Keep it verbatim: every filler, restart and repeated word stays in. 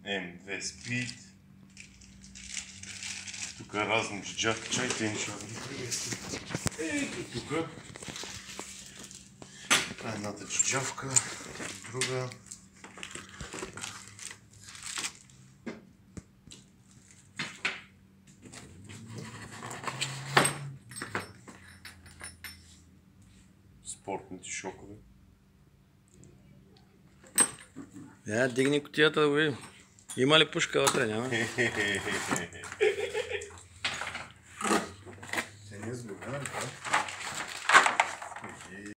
М две Speed. Тук разни джаджавки. Чайте, им ще ги приветствам. Ето тук. Това е едната джаджавка, друга. Спортните шокове. Я, дигни кутията да го видим. Има ли пушка вътре? Няма. Те не е сгодена ли това?